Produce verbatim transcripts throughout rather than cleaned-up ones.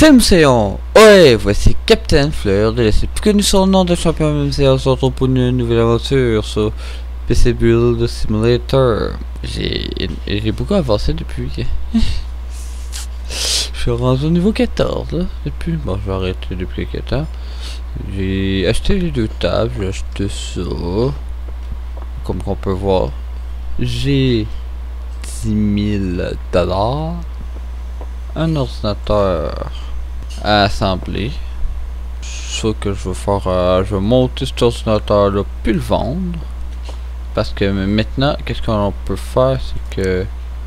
Film Séon. Ouais, voici Captain Fleur de laisser plus connu son nom de champion M C A se retrouve pour une nouvelle aventure sur P C Build Simulator. J'ai j'ai beaucoup avancé depuis. Je suis rendu au niveau quatorze là, depuis. Bon, je vais arrêter depuis quatorze. J'ai acheté les deux tables, j'ai acheté ça. Comme qu'on peut voir, j'ai dix mille dollars. Un ordinateur à assembler. Ce que je veux faire, euh, je vais monter cet ordinateur là puis le vendre, parce que maintenant qu'est-ce qu'on peut faire, c'est que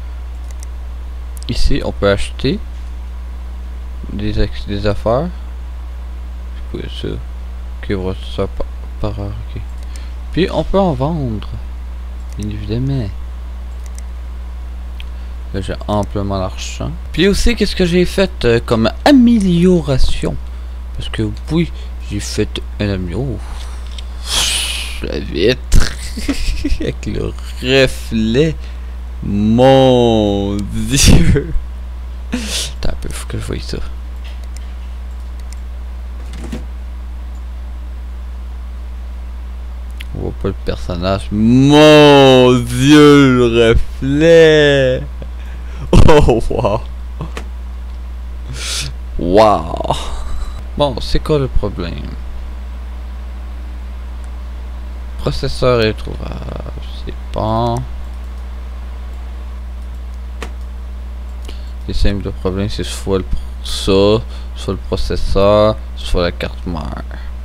ici on peut acheter des, des affaires. C'est quoi ça? Ok, voilà, ça par, par heure, ok. Puis on peut en vendre, bien évidemment. Là j'ai amplement l'argent. Puis aussi, qu'est-ce que j'ai fait euh, comme amélioration? Parce que oui, j'ai fait un amélioration. La vitre avec le reflet. Mon Dieu. Attends un peu, faut que je voie ça. On voit pas le personnage. Mon Dieu, le reflet. Oh wow. Wow. Bon, c'est quoi le problème? Processeur est trouvable. C'est bon. C'est simple, le problème c'est soit le ça, soit le processeur, soit la carte mère.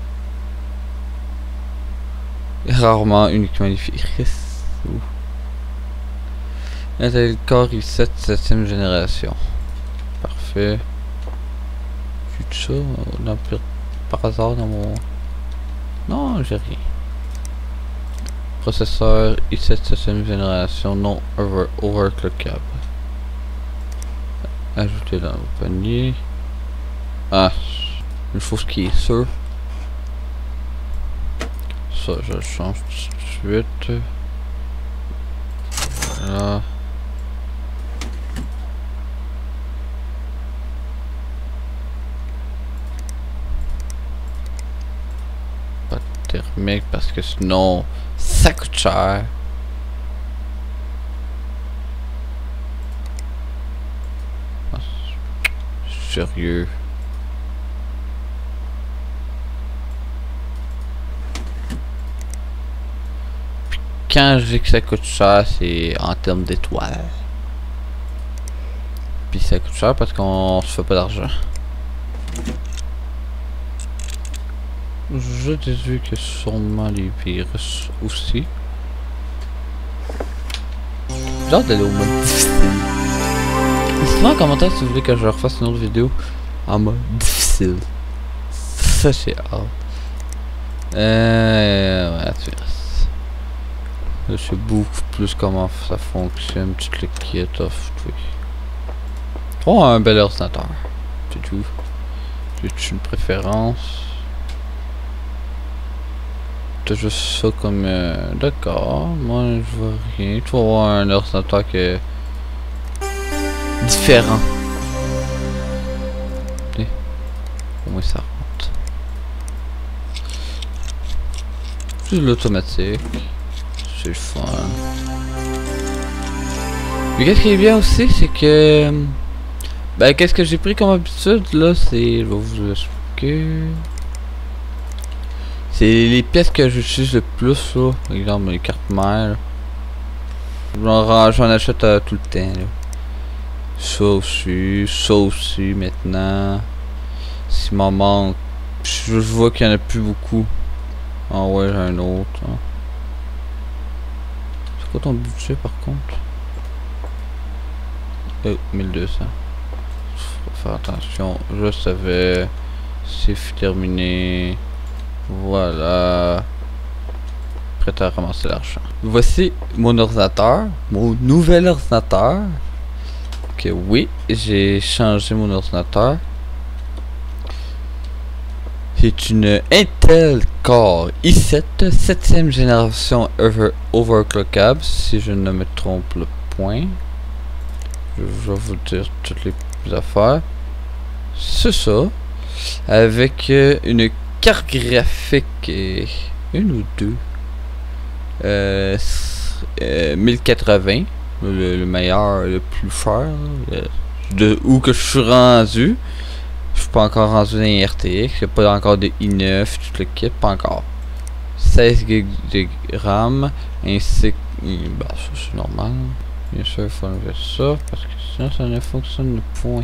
Rarement uniquement les virus. Intel Core i sept septième génération. Parfait. J'ai tout ça dans, par hasard dans mon... Non, j'ai rien. Processeur i sept septième génération non over overclockable. Ajouter dans le panier. Ah, une chose qui est sûre. Ça, je le change tout de suite. Voilà. Pas de thermique parce que sinon ça coûte cher. Ah, sérieux. Quand je dis que ça coûte cher, c'est en termes d'étoiles. Puis ça coûte cher parce qu'on se fait pas d'argent. Je déduis que sûrement les virus aussi. J'ai hâte d'aller au mode difficile. Dites-moi en commentaire si vous voulez que je refasse une autre vidéo en mode difficile. Ça c'est hâte. Euh... Ouais, tu verras. Je sais beaucoup plus comment ça fonctionne, tout le kit off, tout. Oh, un bel ordinateur. C'est tout. J'ai une préférence. T'as juste ça comme... Euh, D'accord, moi je vois rien. Tu vas avoir un ordinateur qui est... différent. Okay. Au moins ça rentre. Juste l'automatique. C'est le fun. Mais qu'est-ce qui est bien aussi, c'est que... Ben, qu'est-ce que j'ai pris comme habitude, là, c'est... Je vais vous expliquer... C'est les pièces que j'utilise le plus, là. Par exemple, les cartes mères. J'en achète euh, tout le temps, là. Ça aussi, ça aussi, maintenant. S'il m'en manque... Je vois qu'il y en a plus beaucoup. Ah ouais, j'ai un autre, hein. C'est quoi ton budget par contre? Oh, mille deux cents. Faut faire attention, je savais. C'est terminé. Voilà. Prêt à ramasser l'argent. Voici mon ordinateur. Mon nouvel ordinateur. Ok, oui, j'ai changé mon ordinateur. C'est une Intel Core i sept septième génération over overclockable, si je ne me trompe le point. Je vais vous dire toutes les affaires. c'est ça. Avec euh, une carte graphique, et une ou deux. Euh, euh, mille quatre-vingts, le, le meilleur, le plus cher. Le, de où que je suis rendu. Je suis pas encore rendu dans les R T X. J'ai pas encore de i neuf, tout le kit, pas encore. seize gigs de RAM, ainsi que. Bah, ça c'est normal. Bien sûr, il faut enlever ça, parce que sinon ça ne fonctionne point.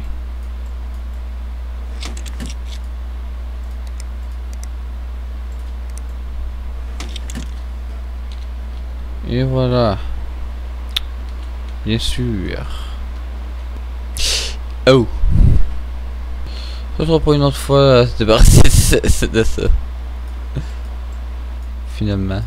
Et voilà. Bien sûr. Oh! Ça sera pas une autre fois à se débarrasser de, de ça. Finalement.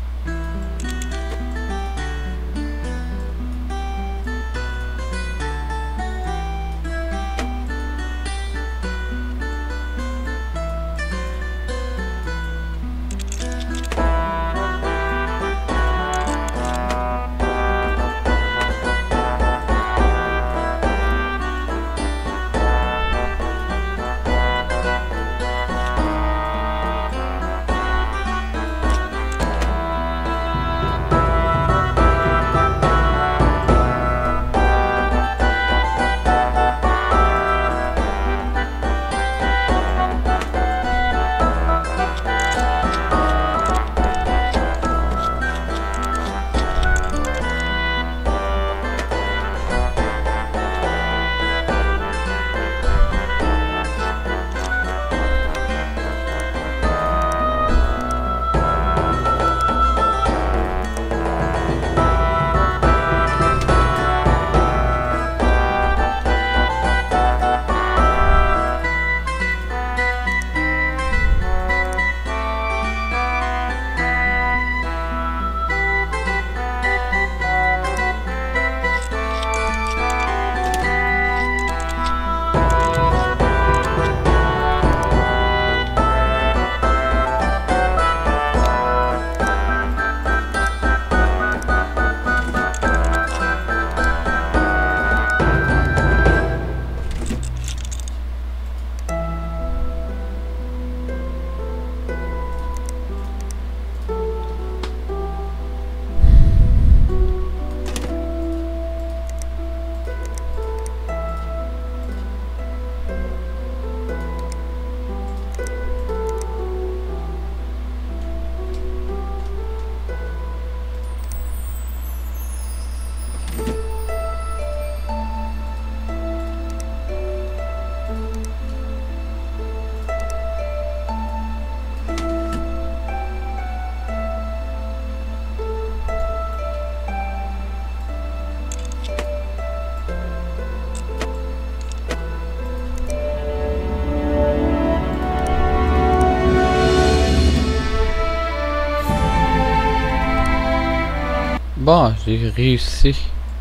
Bon, j'ai réussi.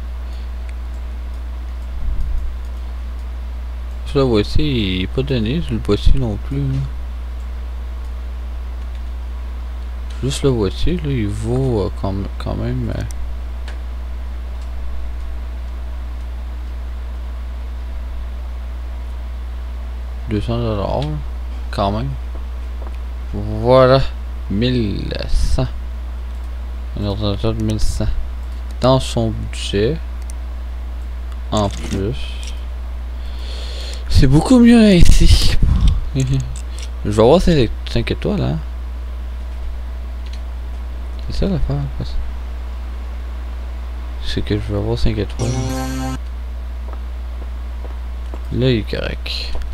Le boîtier il est pas donné, le boîtier non plus. Là. Juste le boîtier, là, il vaut euh, quand, quand même. Euh, deux cents dollars quand même. Voilà, mille cent. Un ordinateur de mille cent. Dans son budget. En plus. C'est beaucoup mieux ici. Je vais avoir ces cinq étoiles, hein. C'est ça l'affaire. C'est que je vais avoir cinq étoiles. Là, il est correct.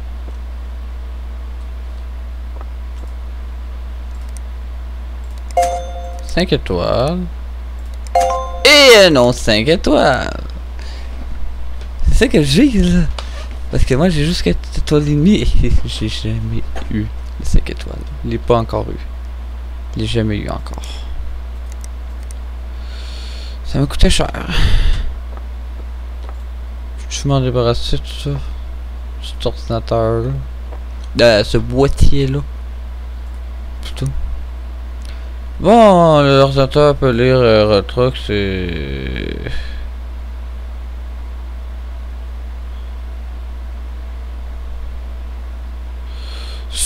cinq étoiles. Et non, cinq étoiles. C'est ça que j'ai là. Parce que moi j'ai juste quatre étoiles et demie et j'ai jamais eu les cinq étoiles. Je l'ai pas encore eu. Je l'ai jamais eu encore. Ça m'a coûté cher. Je m'en débarrasser de tout ça. Cet ordinateur là. Euh, ce boîtier là. Plutôt. Bon, l'ordinateur peut lire euh, Retrox, c'est...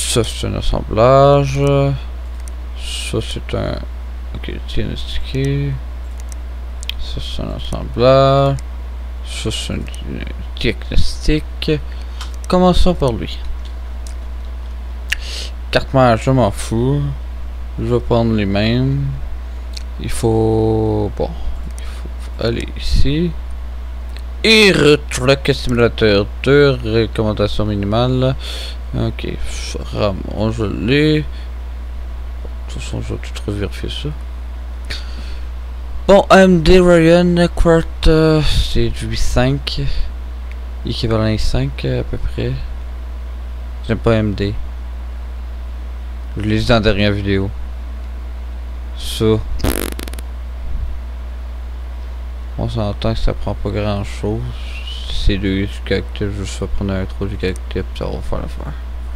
Ça c'est un assemblage. Ça c'est un... Ok, diagnostiqué. Ça c'est un assemblage. Ça c'est un diagnostic. Commençons par lui. Carte mère, je m'en fous. Je vais prendre les mêmes. Il faut... Bon. Il faut aller ici. Et Truck Simulateur deux. Recommandation minimale. Ok. Ramon, je l'ai. De toute façon, je vais tout revérifier ça. Bon, A M D Ryan Quart, euh, c'est du huit cinq. Équivalent i cinq à peu près. J'aime pas A M D. Je l'ai dit dans la dernière vidéo. Ça. On s'entend que ça prend pas grand chose. C'est deux du cactus, je vais prendre un trou du cactus, ça va faire l'affaire.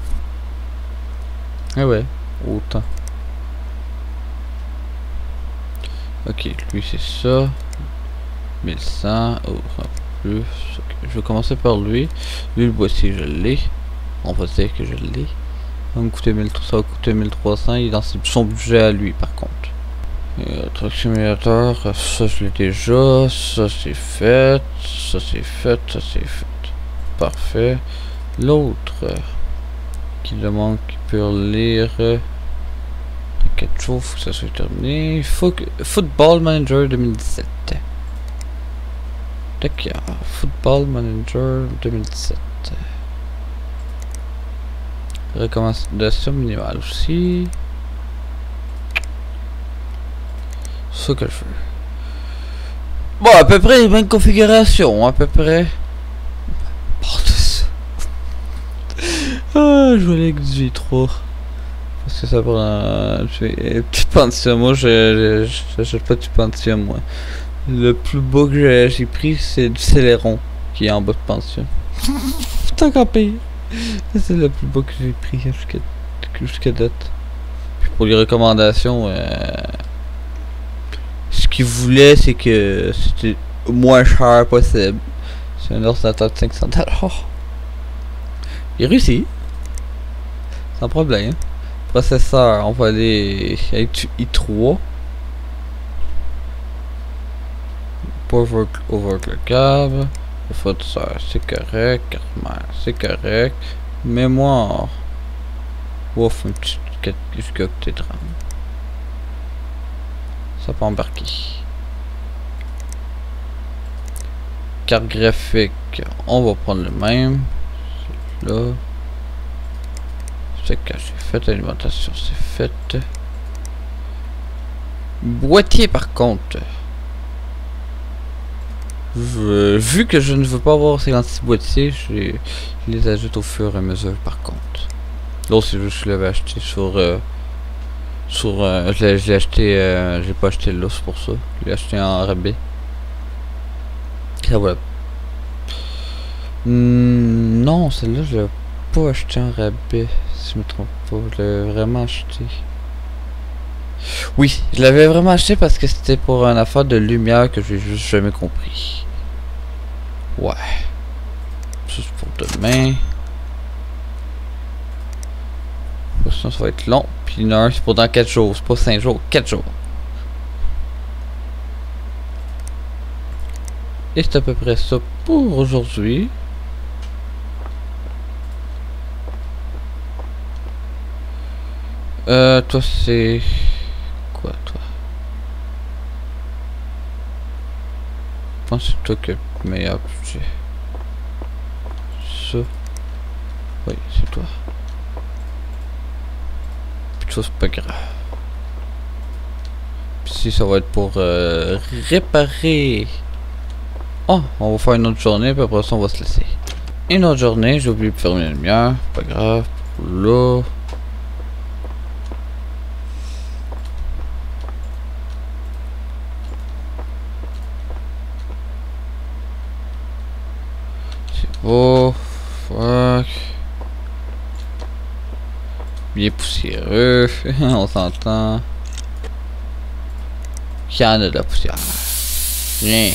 Ah ouais, autant. Ok, lui c'est ça. mille cent, oh, un peu plus. Okay. Je vais commencer par lui. Lui le boîtier, je l'ai. On va dire que je l'ai. Ça va me coûter mille, ça va coûter mille trois cents. Il est dans son budget à lui par contre. Euh, Truck Simulator, ça je l'ai déjà. Ça c'est fait. Ça c'est fait. Ça c'est fait. Parfait. L'autre euh, qui demande qu'il peut lire. Euh, quatre jours, faut que ça soit terminé. Faut que... Football Manager deux mille dix-sept. D'accord. Football Manager deux mille dix-sept. Recommandation minimale aussi. Ce que je veux. Bon, à peu près les mêmes configurations, à peu près. Porte ça. Ah, je voulais que du trois. Parce que ça prend un petit Pentium. Moi, je j'achète pas du Pentium, moi. Le plus beau que j'ai pris, c'est du Celeron qui est en bas de Pentium. Putain, qu'en pire. C'est le plus beau que j'ai pris jusqu'à jusqu'à date. Puis pour les recommandations, euh, ce qu'ils voulaient, c'est que c'était moins cher possible. C'est un ordinateur de cinq cents dollars. Il réussit. Sans problème. Processeur, on va aller avec du i trois. Pas overclockable. Le processeur, c'est correct. Carte mère, c'est correct. Mémoire. Ouf, un petit quatre gigaoctets de RAM. Ça peut embarquer. Carte graphique, on va prendre le même. Là. C'est caché, fait, alimentation c'est fait. Boîtier par contre. Je, vu que je ne veux pas avoir cinquante-six boîtiers, je les ajoute au fur et à mesure par contre. L'autre c'est juste que je l'avais acheté sur... Euh, sur euh, je l'ai acheté... Euh, j'ai pas acheté l'os pour ça. Je l'ai acheté en rabais. Ça voilà. Hmm, non, celle-là je l'ai pas acheté en rabais. Si je me trompe pas, je l'avais vraiment acheté. Oui, je l'avais vraiment acheté parce que c'était pour une affaire de lumière que j'ai juste jamais compris. Ouais. Juste pour demain. Sinon ça va être long. Puis une heure, c'est pour dans quatre jours. C'est pas cinq jours, quatre jours. Et c'est à peu près ça pour aujourd'hui. Euh, toi c'est... Quoi, toi? Je pense que c'est toi qui as le meilleur budget. Ça. Oui, c'est toi. Puis ça, c'est pas grave. Puis si ça va être pour euh, réparer. Oh, on va faire une autre journée, puis après ça, on va se laisser. Une autre journée, j'ai oublié de fermer la lumière. Pas grave. Là. Oh, fuck. Bien poussiéreux, on s'entend. Il y en a de la poussière. Bien.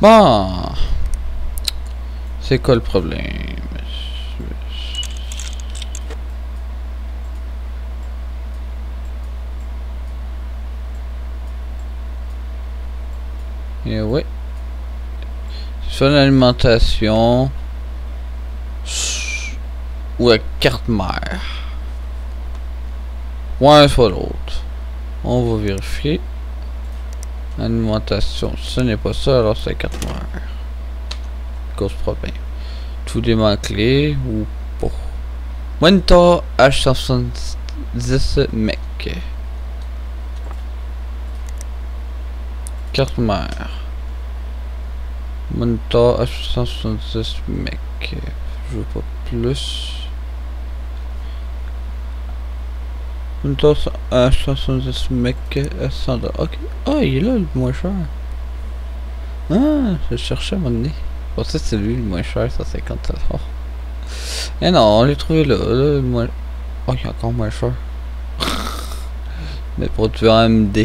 Bon. C'est quoi le problème? Et ouais. Soit l'alimentation. Ou la carte mère. Ou un soit l'autre. On va vérifier. Alimentation, ce n'est pas ça, alors c'est la carte mère. Cause problème. Tout dément clé ou pas. Monitor H cent soixante-dix mec. Carte mère. Monitor H cent soixante-dix mec. Je veux pas plus. Monitor H cent soixante-dix mec à cent dollars. Ok. Ah, il est là le moins cher. Ah, je cherchais à mon nez. Je pensais que c'est lui le moins cher, cent cinquante dollars. Eh non, on l'a trouvé là, là, le moins... Oh, il est encore moins cher. Mais produit en M D.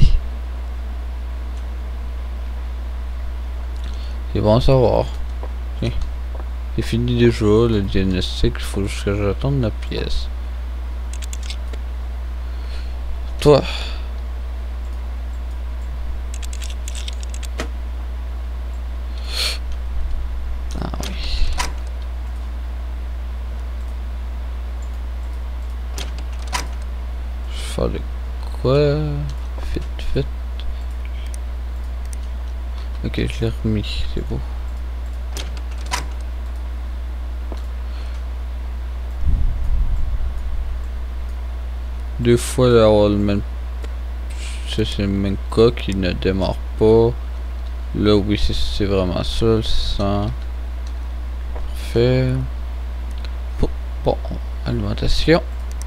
C'est bon à savoir. Okay. C'est fini déjà, le diagnostic, il faut juste que j'attende la pièce. Toi. Ah oui. Je vais faire de quoi? Fit, fit. Ok, je l'ai remis, c'est beau. Deux fois le même. C'est le même cas qui ne démarre pas. Là, oui, c'est vraiment ça, le sang. Parfait. Bon, bon, alimentation.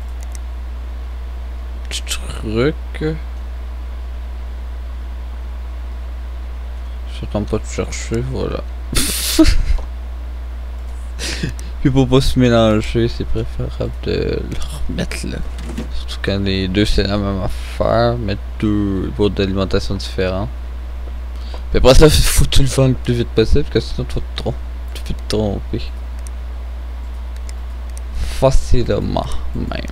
Petit truc. J'attends pas de chercher, voilà. Puis pour pas se mélanger, c'est préférable de le remettre là. Surtout quand les deux c'est la même affaire, mettre deux boîtes d'alimentation différentes. Puis après ça, faut que tu le fasses le plus vite possible, parce que sinon tu vas te tromper. Tu peux te tromper. Facilement même.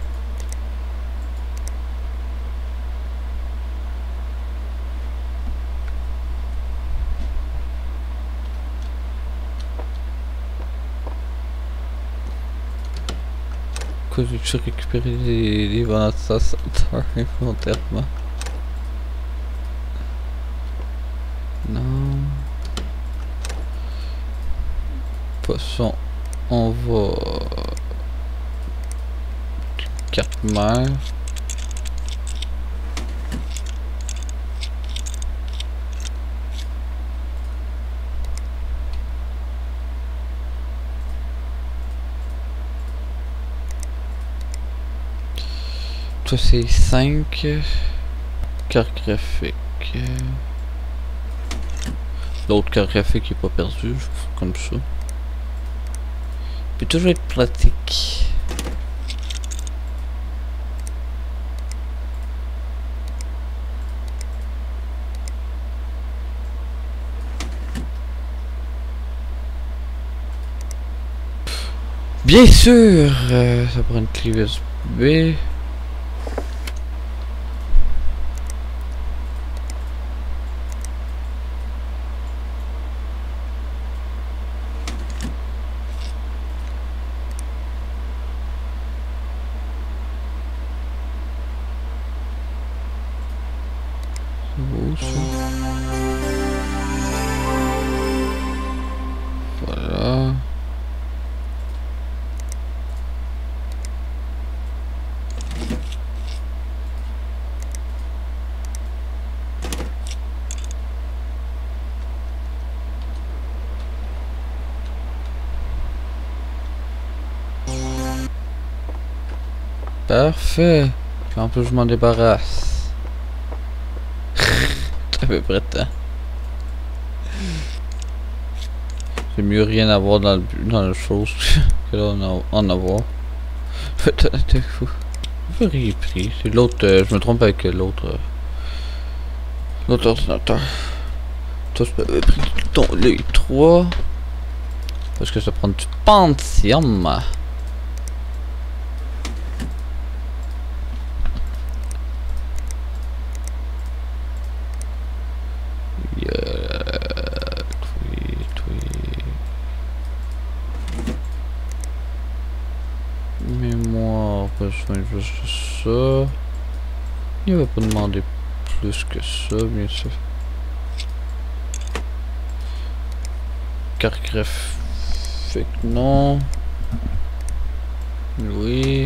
Que j'ai récupéré les, les vingt-cinq involontairement. Non. Poisson, on va. Carte mère. Toi c'est cinq. Carte graphique. L'autre carte graphique est pas perdu, comme ça. Peut toujours être pratique. Bien sûr, euh, ça prend une clé U S B. Voilà. Parfait. Puis en plus je m'en débarrasse. À peu près temps. C'est mieux rien avoir dans le dans la chose que là en, en avoir. T'es fou. Je vais repris. C'est l'autre. Euh, je me trompe avec l'autre. Euh, l'autre ordinateur. Toi, je peux pris ton les trois. Parce que ça prend du Pentium. Mémoire, besoin juste de ça. Il va pas demander plus que ça, bien sûr. Carte graphique, non. Oui.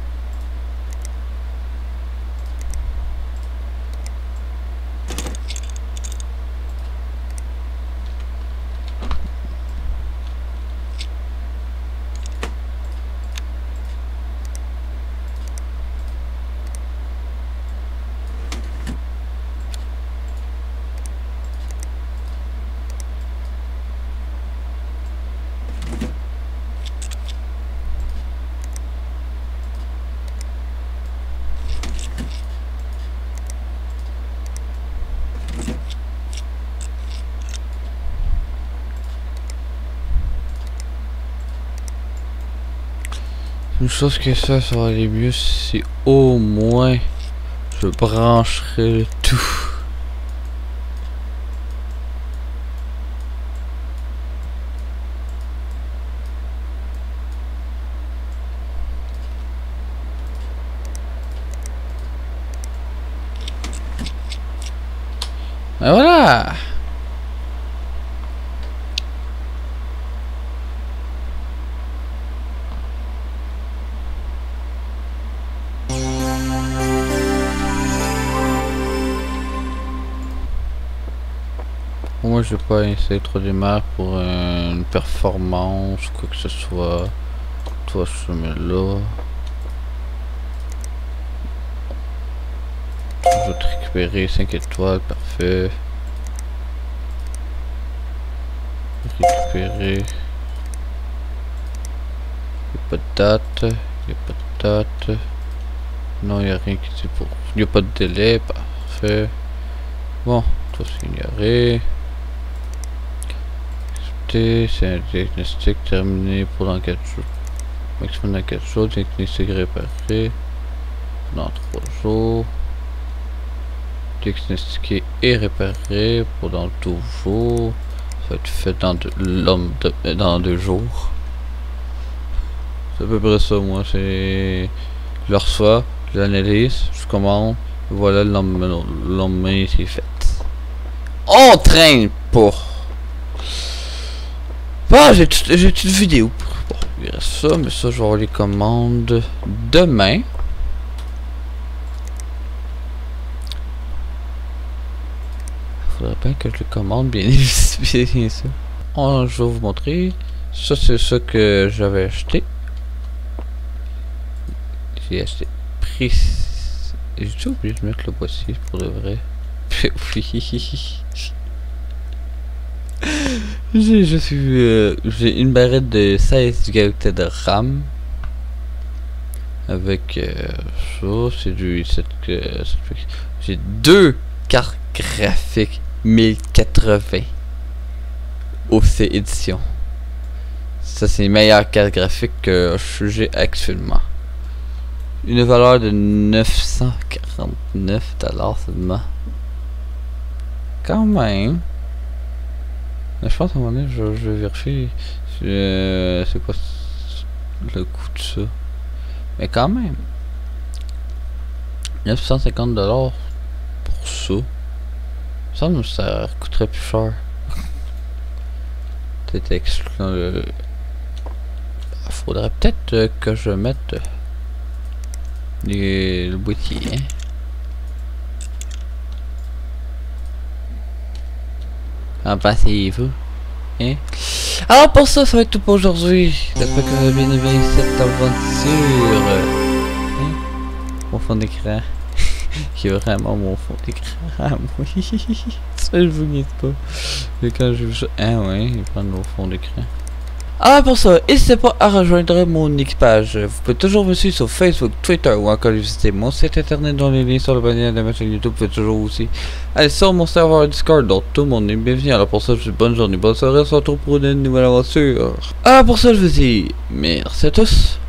Une chose que ça, ça va aller mieux si au moins je brancherai le tout. Et voilà. Moi je vais pas essayer trop démarrer pour une performance, quoi que ce soit. Toi je mets là. Je vais te récupérer cinq étoiles, parfait. Récupérer. Il n'y a pas de date. Il n'y a pas de date. Non, il n'y a rien qui dit pour. Il n'y a pas de délai, parfait. Bon, toi c'est ignoré. C'est un diagnostic terminé pour dans quatre jours. Maximum dans quatre jours, diagnostic réparé. Dans trois jours. Diagnostiqué et réparé pour dans douze jours. Ça va être fait dans deux, l'homme de, dans deux jours. C'est à peu près ça, moi. C'est. Je le reçois, je l'analyse, je commande. Voilà, le lendemain, c'est fait. On traîne pour. Ah, j'ai j'ai une vidéo. Bon, il reste ça, mais ça, je vais avoir les commandes demain. Faudrait bien que je le commande, bien évidemment. Ça. Oh, je vais vous montrer. Ça, c'est ça que j'avais acheté. J'ai acheté prix. J'ai oublié de mettre le boîtier pour de vrai. Oui. J'ai je suis euh, j'ai une barrette de seize gigaoctets de RAM avec euh, ça, c'est du euh, j'ai deux cartes graphiques mille quatre-vingts O C édition. Ça c'est les meilleures cartes graphiques que j'ai actuellement. Une valeur de neuf cent quarante-neuf dollars seulement. Quand même. Je pense à un moment donné, je, je vais vérifier euh, c'est quoi le coût de ça. Mais quand même, neuf cent cinquante dollars pour ça. Ça me ça coûterait plus cher. Peut-être excluant le. Faudrait peut-être euh, que je mette les, le boîtier. Hein. En passez-vous? Hein? Alors pour ça, ça va être tout pour aujourd'hui. J'espère que vous avez bien aimé cette aventure. Hein? Mon fond d'écran. Qui est vraiment mon fond d'écran. Oui. Ça je vous niaise pas. Mais quand j'ai vu ça. Ah ouais, il prend mon fond d'écran. Ah, pour ça, n'hésitez pas à rejoindre mon équipage. Vous pouvez toujours me suivre sur Facebook, Twitter ou encore visiter mon site internet dans les liens sur le bannière de ma chaîne YouTube. Vous pouvez toujours aussi aller sur mon serveur Discord dont tout le monde est bienvenu. Alors pour ça, je vous dis bonne journée, bonne soirée, on se retrouve pour une nouvelle aventure. Ah, pour ça, je vous dis merci à tous.